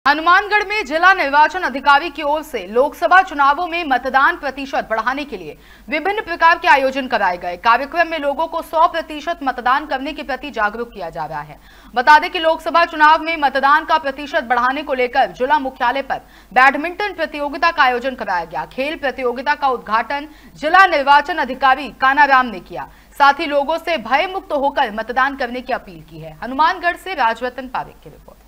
हनुमानगढ़ में जिला निर्वाचन अधिकारी की ओर से लोकसभा चुनावों में मतदान प्रतिशत बढ़ाने के लिए विभिन्न प्रकार के आयोजन कराए गए। कार्यक्रम में लोगों को 100% मतदान करने के प्रति जागरूक किया जा रहा है। बता दें कि लोकसभा चुनाव में मतदान का प्रतिशत बढ़ाने को लेकर जिला मुख्यालय पर बैडमिंटन प्रतियोगिता का आयोजन कराया गया। खेल प्रतियोगिता का उद्घाटन जिला निर्वाचन अधिकारी कानाराम ने किया। साथ ही लोगों से भय मुक्त होकर मतदान करने की अपील की है। हनुमानगढ़ से राजवतन पारेख की रिपोर्ट।